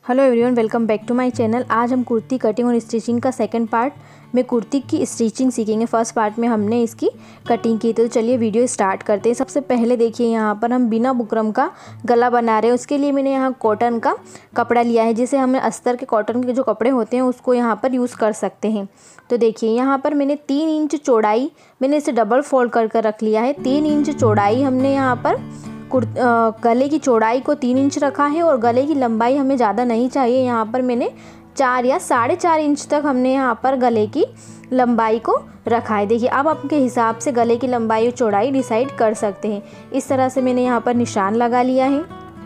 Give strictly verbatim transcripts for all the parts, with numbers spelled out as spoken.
Hello everyone, welcome back to my channel. आज हम kurti cutting और स्टिचिंग का सेकंड पार्ट में कुर्ती की स्टिचिंग सीखेंगे। फर्स्ट पार्ट में हमने इसकी कटिंग की, तो चलिए वीडियो स्टार्ट करते हैं। सबसे पहले देखिए यहाँ पर हम बिना बुकरम का गला बना रहे हैं। उसके लिए मैंने यहाँ कॉटन का कपड़ा लिया है, जिसे हमें अस्तर के कॉटन के जो कपड़े होते हैं उसको यहाँ पर यूज़ कर सकते हैं। तो देखिए यहाँ पर मैंने तीन इंच चौड़ाई, मैंने इसे डबल फोल्ड कर कर रख लिया है। तीन इंच चौड़ाई हमने यहाँ पर गले की चौड़ाई को तीन इंच रखा है और गले की लंबाई हमें ज़्यादा नहीं चाहिए। यहाँ पर मैंने चार या साढ़े चार इंच तक हमने यहाँ पर गले की लंबाई को रखा है। देखिए अब आपके हिसाब से गले की लंबाई और चौड़ाई डिसाइड कर सकते हैं। इस तरह से मैंने यहाँ पर निशान लगा लिया है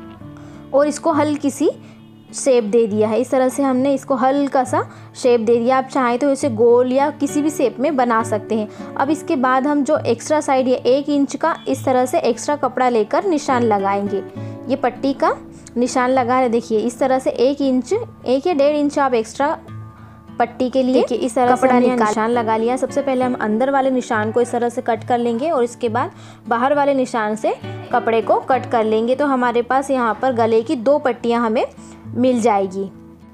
और इसको हल्की सी शेप दे दिया है। इस तरह से हमने इसको हल्का सा शेप दे दिया। आप चाहें तो इसे गोल या किसी भी शेप में बना सकते हैं। अब इसके बाद हम जो एक्स्ट्रा साइड या एक इंच का इस तरह से एक्स्ट्रा कपड़ा लेकर निशान लगाएंगे। ये पट्टी का निशान लगा है। देखिए इस तरह से एक इंच एक या डेढ़ इंच आप एक्स्ट्रा पट्टी के लिए इस तरह से निशान लगा लिया। सबसे पहले हम अंदर वाले निशान को इस तरह से कट कर लेंगे और इसके बाद बाहर वाले निशान से कपड़े को कट कर लेंगे। तो हमारे पास यहाँ पर गले की दो पट्टियाँ हमें मिल जाएगी।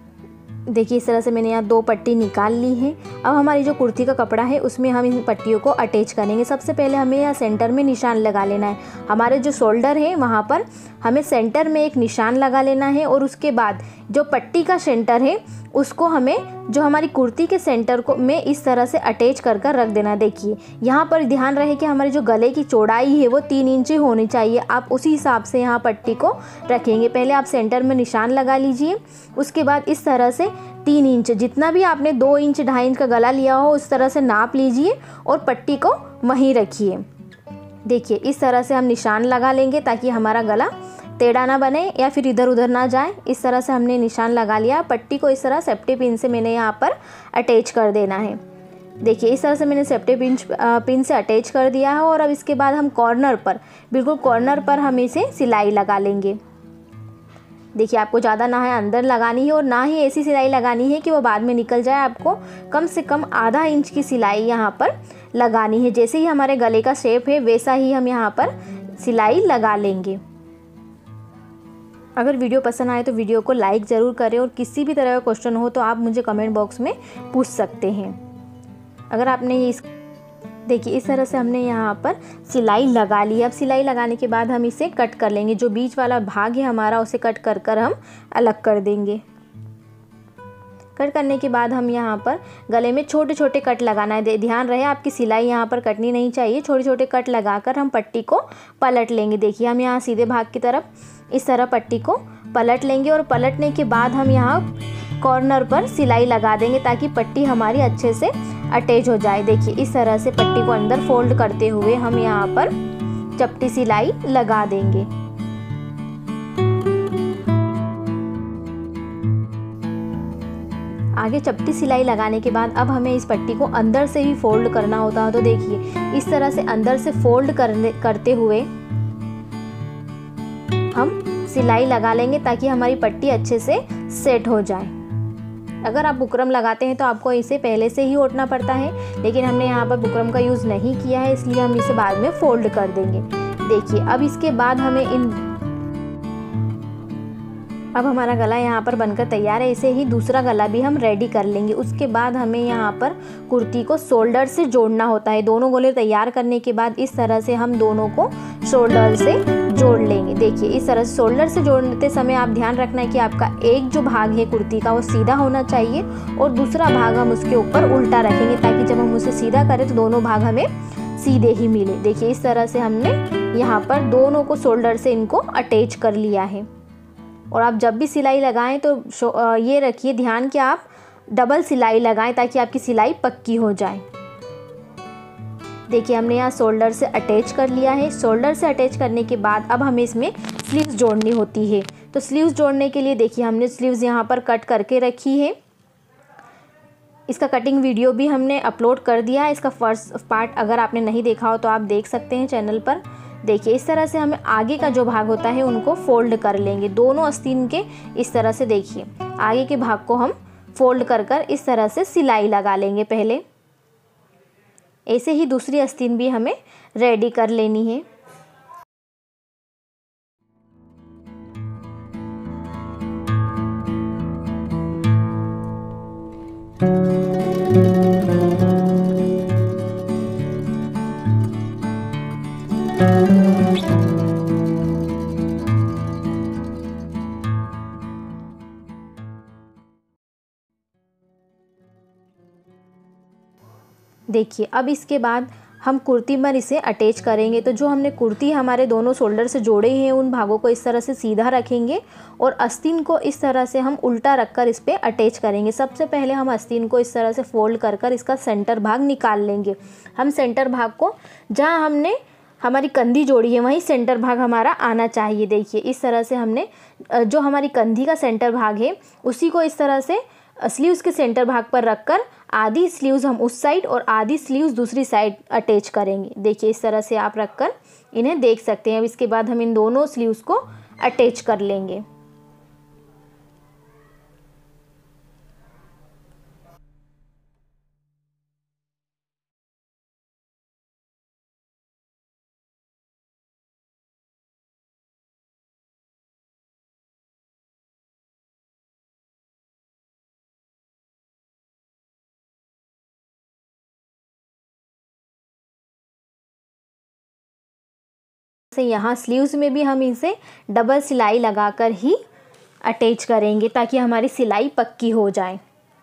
देखिए इस तरह से मैंने यहाँ दो पट्टी निकाल ली है। अब हमारी जो कुर्ती का कपड़ा है उसमें हम इन पट्टियों को अटैच करेंगे। सबसे पहले हमें यहाँ सेंटर में निशान लगा लेना है। हमारे जो शोल्डर है वहाँ पर हमें सेंटर में एक निशान लगा लेना है और उसके बाद जो पट्टी का सेंटर है उसको हमें जो हमारी कुर्ती के सेंटर को में इस तरह से अटैच कर कर रख देना। देखिए यहाँ पर ध्यान रहे कि हमारी जो गले की चौड़ाई है वो तीन इंच होनी चाहिए। आप उसी हिसाब से यहाँ पट्टी को रखेंगे। पहले आप सेंटर में निशान लगा लीजिए, उसके बाद इस तरह से तीन इंच जितना भी आपने दो इंच ढाई इंच का गला लिया हो उस तरह से नाप लीजिए और पट्टी को वहीं रखिए। देखिए इस तरह से हम निशान लगा लेंगे ताकि हमारा गला टेढ़ा ना बने या फिर इधर उधर ना जाए। इस तरह से हमने निशान लगा लिया। पट्टी को इस तरह सेफ्टी पिन से मैंने यहाँ पर अटैच कर देना है। देखिए इस तरह से मैंने सेफ्टी पिन पिन से अटैच कर दिया है और अब इसके बाद हम कॉर्नर पर बिल्कुल कॉर्नर पर हम इसे सिलाई लगा लेंगे। देखिए आपको ज़्यादा ना है अंदर लगानी है और ना ही ऐसी सिलाई लगानी है कि वो बाद में निकल जाए। आपको कम से कम आधा इंच की सिलाई यहाँ पर लगानी है। जैसे ही हमारे गले का शेप है वैसा ही हम यहाँ पर सिलाई लगा लेंगे। अगर वीडियो पसंद आए तो वीडियो को लाइक ज़रूर करें और किसी भी तरह का क्वेश्चन हो तो आप मुझे कमेंट बॉक्स में पूछ सकते हैं। अगर आपने ये इस देखिए इस तरह से हमने यहाँ पर सिलाई लगा ली। अब सिलाई लगाने के बाद हम इसे कट कर लेंगे। जो बीच वाला भाग है हमारा उसे कट कर कर हम अलग कर देंगे। कट करने के बाद हम यहाँ पर गले में छोटे छोटे कट लगाना है। ध्यान रहे आपकी सिलाई यहाँ पर कटनी नहीं चाहिए। छोटे छोटे कट लगाकर हम पट्टी को पलट लेंगे। देखिए हम यहाँ सीधे भाग की तरफ इस तरह पट्टी को पलट लेंगे और पलटने के बाद हम यहाँ कॉर्नर पर सिलाई लगा देंगे ताकि पट्टी हमारी अच्छे से अटैच हो जाए। देखिए इस तरह से पट्टी को अंदर फोल्ड करते हुए हम यहाँ पर चपटी सिलाई लगा देंगे। आगे चपटी सिलाई लगाने के बाद अब हमें इस पट्टी को अंदर से ही फोल्ड करना होता है। तो देखिए इस तरह से अंदर से फोल्ड करने करते हुए हम सिलाई लगा लेंगे ताकि हमारी पट्टी अच्छे से सेट हो जाए। अगर आप बुकरम लगाते हैं तो आपको इसे पहले से ही ओढ़ना पड़ता है, लेकिन हमने यहाँ पर बुकरम का यूज़ नहीं किया है इसलिए हम इसे बाद में फोल्ड कर देंगे। देखिए अब इसके बाद हमें इन अब हमारा गला यहाँ पर बनकर तैयार है। इसे ही दूसरा गला भी हम रेडी कर लेंगे। उसके बाद हमें यहाँ पर कुर्ती को शोल्डर से जोड़ना होता है। दोनों गले तैयार करने के बाद इस तरह से हम दोनों को शोल्डर से जोड़ लेंगे। देखिए इस तरह से शोल्डर से जोड़ते समय आप ध्यान रखना है कि आपका एक जो भाग है कुर्ती का वो सीधा होना चाहिए और दूसरा भाग हम उसके ऊपर उल्टा रखेंगे ताकि जब हम उसे सीधा करें तो दोनों भाग हमें सीधे ही मिले। देखिए इस तरह से हमने यहाँ पर दोनों को शोल्डर से इनको अटैच कर लिया है। और आप जब भी सिलाई लगाएं तो ये रखिए ध्यान कि आप डबल सिलाई लगाएं ताकि आपकी सिलाई पक्की हो जाए। देखिए हमने यहाँ शोल्डर से अटैच कर लिया है। शोल्डर से अटैच करने के बाद अब हमें इसमें स्लीव्स जोड़नी होती है। तो स्लीव्स जोड़ने के लिए देखिए हमने स्लीव्स यहाँ पर कट करके रखी है। इसका कटिंग वीडियो भी हमने अपलोड कर दिया है। इसका फर्स्ट पार्ट अगर आपने नहीं देखा हो तो आप देख सकते हैं चैनल पर। देखिए इस तरह से हमें आगे का जो भाग होता है उनको फोल्ड कर लेंगे। दोनों आस्तीन के इस तरह से देखिए आगे के भाग को हम फोल्ड कर कर इस तरह से सिलाई लगा लेंगे। पहले ऐसे ही दूसरी आस्तीन भी हमें रेडी कर लेनी है। देखिए अब इसके बाद हम कुर्ती पर इसे अटैच करेंगे। तो जो हमने कुर्ती हमारे दोनों शोल्डर से जोड़े हैं उन भागों को इस तरह से सीधा रखेंगे और आस्तीन को इस तरह से हम उल्टा रखकर इस पर अटैच करेंगे। सबसे पहले हम आस्तीन को इस तरह से फोल्ड कर कर इसका सेंटर भाग निकाल लेंगे। हम सेंटर भाग को जहाँ हमने हमारी कंधी जोड़ी है वहीं सेंटर भाग हमारा आना चाहिए। देखिए इस तरह से हमने जो हमारी कंधी का सेंटर भाग है उसी को इस तरह से स्लीव्स के सेंटर भाग पर रखकर आधी स्लीव्स हम उस साइड और आधी स्लीव्स दूसरी साइड अटैच करेंगे। देखिए इस तरह से आप रखकर इन्हें देख सकते हैं। अब इसके बाद हम इन दोनों स्लीव्स को अटैच कर लेंगे। से यहाँ स्लीव्स में भी हम इसे डबल सिलाई लगाकर ही अटैच करेंगे ताकि हमारी सिलाई पक्की हो जाए।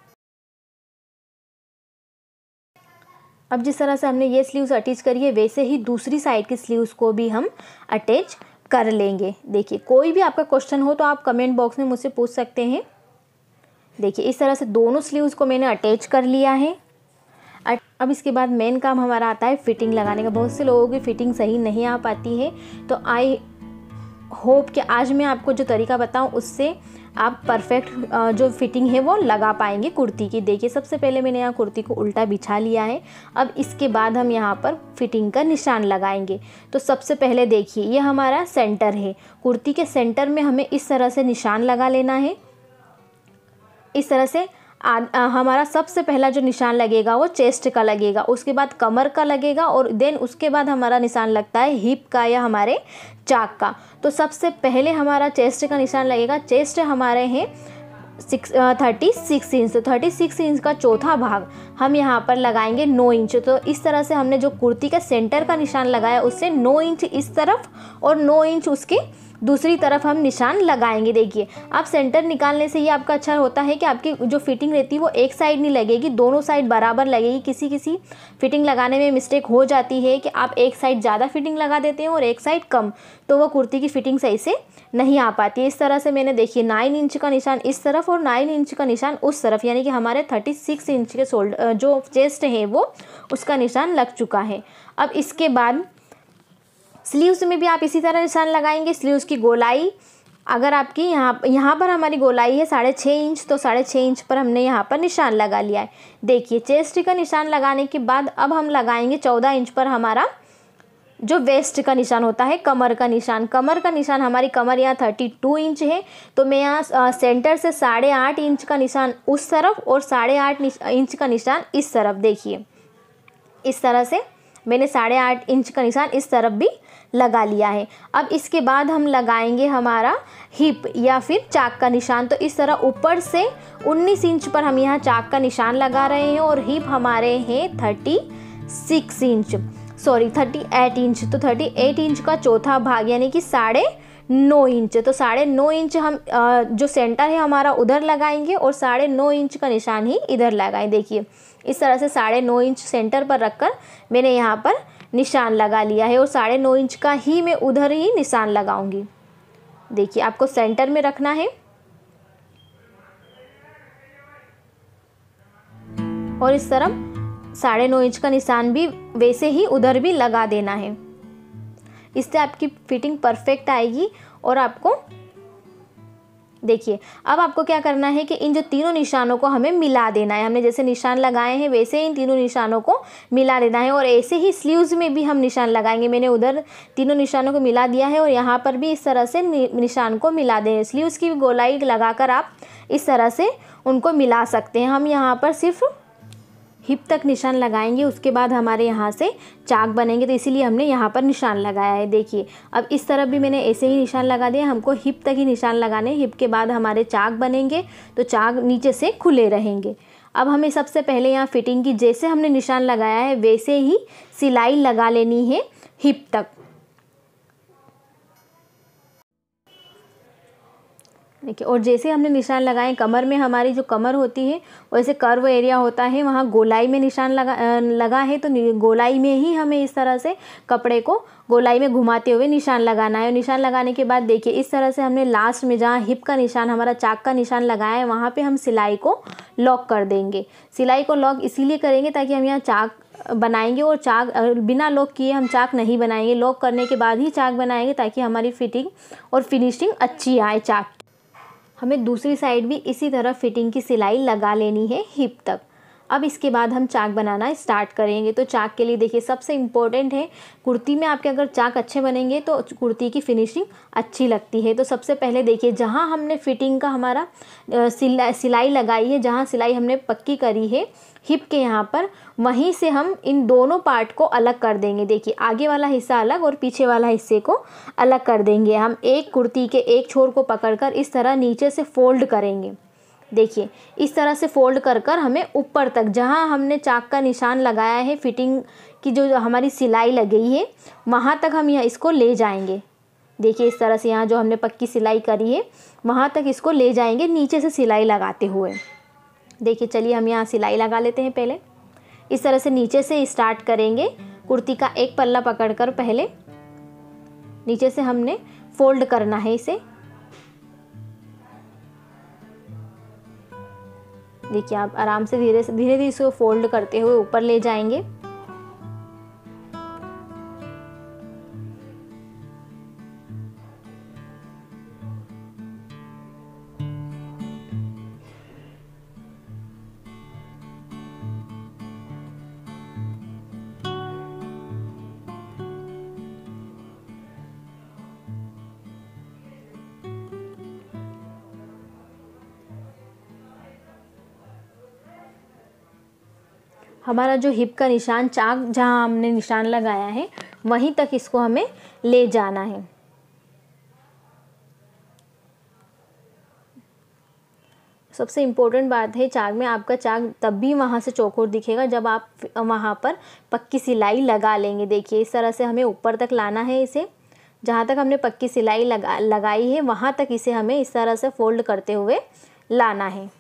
अब जिस तरह से हमने ये स्लीव्स अटैच करी है वैसे ही दूसरी साइड की स्लीव्स को भी हम अटैच कर लेंगे। देखिए कोई भी आपका क्वेश्चन हो तो आप कमेंट बॉक्स में मुझसे पूछ सकते हैं। देखिए इस तरह से दोनों स्लीव्स को मैंने अटैच कर लिया है। अब इसके बाद मेन काम हमारा आता है फिटिंग लगाने का। बहुत से लोगों की फिटिंग सही नहीं आ पाती है, तो आई होप कि आज मैं आपको जो तरीका बताऊं उससे आप परफेक्ट जो फिटिंग है वो लगा पाएंगे कुर्ती की। देखिए सबसे पहले मैंने यहाँ कुर्ती को उल्टा बिछा लिया है। अब इसके बाद हम यहाँ पर फिटिंग का निशान लगाएंगे। तो सबसे पहले देखिए ये हमारा सेंटर है। कुर्ती के सेंटर में हमें इस तरह से निशान लगा लेना है। इस तरह से आ, आ, हमारा सबसे पहला जो निशान लगेगा वो चेस्ट का लगेगा, उसके बाद कमर का लगेगा और देन उसके बाद हमारा निशान लगता है हिप का या हमारे चाक का। तो सबसे पहले हमारा चेस्ट का निशान लगेगा। चेस्ट हमारे हैं सिक्स थर्टी सिक्स इंच। तो थर्टी सिक्स इंच का चौथा भाग हम यहाँ पर लगाएंगे नौ इंच। तो इस तरह से हमने जो कुर्ती का सेंटर का निशान लगाया उससे नौ इंच इस तरफ और नौ इंच उसके दूसरी तरफ हम निशान लगाएंगे। देखिए आप सेंटर निकालने से ये आपका अच्छा होता है कि आपकी जो फिटिंग रहती है वो एक साइड नहीं लगेगी, दोनों साइड बराबर लगेगी। किसी किसी फिटिंग लगाने में मिस्टेक हो जाती है कि आप एक साइड ज़्यादा फिटिंग लगा देते हैं और एक साइड कम, तो वो कुर्ती की फिटिंग सही से नहीं आ पाती है। इस तरह से मैंने देखिए नाइन इंच का निशान इस तरफ और नाइन इंच का निशान उस तरफ, यानी कि हमारे थर्टी सिक्स इंच के शोल्डर जो चेस्ट है वो उसका निशान लग चुका है। अब इसके बाद स्लीव्स में भी आप इसी तरह निशान लगाएंगे। स्लीव्स की गोलाई अगर आपकी यहाँ यहाँ पर हमारी गोलाई है साढ़े छः इंच, तो साढ़े छः इंच पर हमने यहाँ पर निशान लगा लिया है। देखिए चेस्ट का निशान लगाने के बाद अब हम लगाएंगे चौदह इंच पर हमारा जो वेस्ट का निशान होता है, कमर का निशान। कमर का निशान हमारी कमर यहाँ थर्टी टू इंच है, तो मैं यहाँ सेंटर से साढ़े आठ इंच का निशान उस तरफ और साढ़े आठ इंच का निशान इस तरफ। देखिए इस तरह से मैंने साढ़े आठ इंच का निशान इस तरफ भी लगा लिया है। अब इसके बाद हम लगाएंगे हमारा हिप या फिर चाक का निशान। तो इस तरह ऊपर से उन्नीस इंच पर हम यहाँ चाक का निशान लगा रहे हैं और हिप हमारे हैं thirty six inch sorry thirty eight inch. तो थर्टी एट इंच का चौथा भाग यानी कि साढ़े नौ इंच। तो साढ़े नौ इंच हम जो सेंटर है हमारा उधर लगाएंगे और साढ़े नौ इंच का निशान ही इधर लगाएं। देखिए इस तरह से साढ़े नौ इंच सेंटर पर रखकर मैंने यहाँ पर निशान लगा लिया है और साढ़े नौ इंच का ही मैं उधर ही निशान लगाऊंगी। देखिए आपको सेंटर में रखना है और इस तरफ साढ़े नौ इंच का निशान भी वैसे ही उधर भी लगा देना है। इससे आपकी फिटिंग परफेक्ट आएगी। और आपको देखिए अब आपको क्या करना है कि इन जो तीनों निशानों को हमें मिला देना है। हमने जैसे निशान लगाए हैं वैसे इन तीनों निशानों को मिला देना है और ऐसे ही स्लीव्स में भी हम निशान लगाएंगे। मैंने उधर तीनों निशानों को मिला दिया है और यहाँ पर भी इस तरह से निशान को मिला दें। स्लीव्स की गोलाई लगाकर आप इस तरह से उनको मिला सकते हैं। हम यहाँ पर सिर्फ हिप तक निशान लगाएंगे, उसके बाद हमारे यहाँ से चाक बनेंगे, तो इसीलिए हमने यहाँ पर निशान लगाया है। देखिए अब इस तरफ भी मैंने ऐसे ही निशान लगा दिया। हमको हिप तक ही निशान लगाने, हिप के बाद हमारे चाक बनेंगे तो चाक नीचे से खुले रहेंगे। अब हमें सबसे पहले यहाँ फिटिंग की जैसे हमने निशान लगाया है वैसे ही सिलाई लगा लेनी है हिप तक। देखिए, और जैसे हमने निशान लगाए कमर में, हमारी जो कमर होती है वैसे कर्व एरिया होता है, वहाँ गोलाई में निशान लगा लगा है तो गोलाई में ही हमें इस तरह से कपड़े को गोलाई में घुमाते हुए निशान लगाना है। और निशान लगाने के बाद देखिए इस तरह से हमने लास्ट में जहाँ हिप का निशान, हमारा चाक का निशान लगाया है, वहाँ पे हम सिलाई को लॉक कर देंगे। सिलाई को लॉक इसीलिए करेंगे ताकि हम यहाँ चाक बनाएंगे और चाक बिना लॉक किए हम चाक नहीं बनाएंगे, लॉक करने के बाद ही चाक बनाएंगे ताकि हमारी फिटिंग और फिनिशिंग अच्छी आए चाक। हमें दूसरी साइड भी इसी तरह फिटिंग की सिलाई लगा लेनी है हिप तक। अब इसके बाद हम चाक बनाना स्टार्ट करेंगे। तो चाक के लिए देखिए सबसे इम्पोर्टेंट है, कुर्ती में आपके अगर चाक अच्छे बनेंगे तो कुर्ती की फिनिशिंग अच्छी लगती है। तो सबसे पहले देखिए जहाँ हमने फिटिंग का हमारा सिलाई सिलाई लगाई है, जहाँ सिलाई हमने पक्की करी है हिप के यहाँ पर, वहीं से हम इन दोनों पार्ट को अलग कर देंगे। देखिए आगे वाला हिस्सा अलग और पीछे वाला हिस्से को अलग कर देंगे। हम एक कुर्ती के एक छोर को पकड़कर इस तरह नीचे से फोल्ड करेंगे। देखिए इस तरह से फोल्ड कर कर हमें ऊपर तक, जहाँ हमने चाक का निशान लगाया है, फिटिंग की जो हमारी सिलाई लगी है वहाँ तक हम यहाँ इसको ले जाएंगे। देखिए इस तरह से यहाँ जो हमने पक्की सिलाई करी है वहाँ तक इसको ले जाएंगे नीचे से सिलाई लगाते हुए। देखिए चलिए हम यहाँ सिलाई लगा लेते हैं। पहले इस तरह से नीचे से स्टार्ट करेंगे। कुर्ती का एक पल्ला पकड़कर पहले नीचे से हमने फोल्ड करना है इसे। देखिए आप आराम से धीरे से धीरे धीरे इसको फोल्ड करते हुए ऊपर ले जाएंगे। हमारा जो हिप का निशान, चाक जहाँ हमने निशान लगाया है वहीं तक इसको हमें ले जाना है। सबसे इम्पोर्टेंट बात है, चाक में आपका चाक तब भी वहाँ से चौकोर दिखेगा जब आप वहाँ पर पक्की सिलाई लगा लेंगे। देखिए इस तरह से हमें ऊपर तक लाना है इसे, जहाँ तक हमने पक्की सिलाई लगा लगाई है वहाँ तक इसे हमें इस तरह से फोल्ड करते हुए लाना है।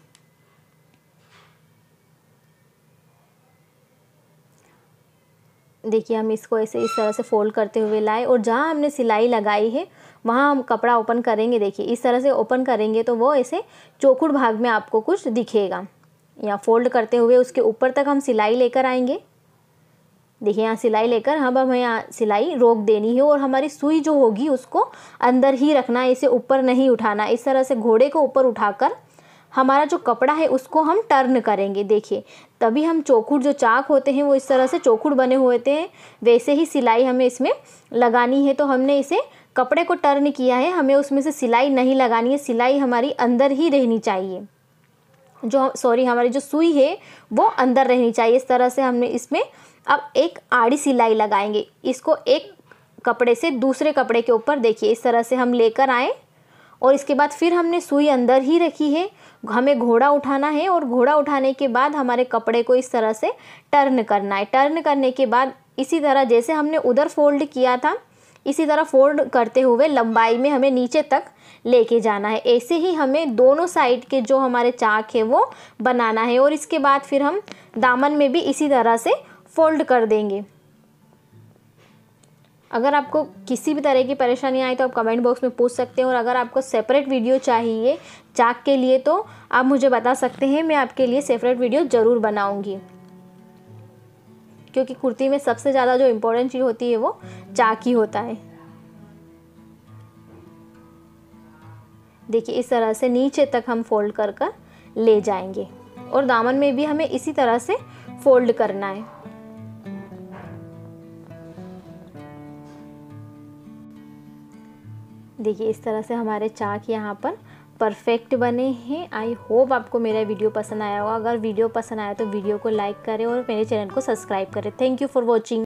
देखिए हम इसको ऐसे इस तरह से फोल्ड करते हुए लाए और जहाँ हमने सिलाई लगाई है वहाँ हम कपड़ा ओपन करेंगे। देखिए इस तरह से ओपन करेंगे तो वो ऐसे चौखुट भाग में आपको कुछ दिखेगा। यहाँ फोल्ड करते हुए उसके ऊपर तक हम सिलाई लेकर आएंगे। देखिए यहाँ सिलाई लेकर हम हमें यहाँ सिलाई रोक देनी है और हमारी सुई जो होगी उसको अंदर ही रखना है, इसे ऊपर नहीं उठाना। इस तरह से घोड़े को ऊपर उठाकर हमारा जो कपड़ा है उसको हम टर्न करेंगे। देखिए तभी हम चौखुट, जो चाक होते हैं वो इस तरह से चौखुट बने हुए थे, वैसे ही सिलाई हमें इसमें लगानी है। तो हमने इसे कपड़े को टर्न किया है, हमें उसमें से सिलाई नहीं लगानी है, सिलाई हमारी अंदर ही रहनी चाहिए। जो सॉरी हमारी जो सुई है वो अंदर रहनी चाहिए। इस तरह से हमने इसमें अब एक आड़ी सिलाई लगाएंगे। इसको एक कपड़े से दूसरे कपड़े के ऊपर देखिए इस तरह से हम लेकर आए और इसके बाद फिर हमने सुई अंदर ही रखी है। हमें घोड़ा उठाना है और घोड़ा उठाने के बाद हमारे कपड़े को इस तरह से टर्न करना है। टर्न करने के बाद इसी तरह जैसे हमने उधर फोल्ड किया था इसी तरह फोल्ड करते हुए लंबाई में हमें नीचे तक लेके जाना है। ऐसे ही हमें दोनों साइड के जो हमारे चाक है वो बनाना है और इसके बाद फिर हम दामन में भी इसी तरह से फोल्ड कर देंगे। अगर आपको किसी भी तरह की परेशानी आए तो आप कमेंट बॉक्स में पूछ सकते हैं और अगर आपको सेपरेट वीडियो चाहिए चाक के लिए तो आप मुझे बता सकते हैं, मैं आपके लिए सेपरेट वीडियो ज़रूर बनाऊंगी। क्योंकि कुर्ती में सबसे ज़्यादा जो इम्पोर्टेंट चीज़ होती है वो चाक ही होता है। देखिए इस तरह से नीचे तक हम फोल्ड कर कर ले जाएंगे और दामन में भी हमें इसी तरह से फोल्ड करना है। देखिए इस तरह से हमारे चाक यहाँ पर परफेक्ट बने हैं। आई होप आपको मेरा वीडियो पसंद आया होगा। अगर वीडियो पसंद आया तो वीडियो को लाइक करें और मेरे चैनल को सब्सक्राइब करें। Thank you for watching.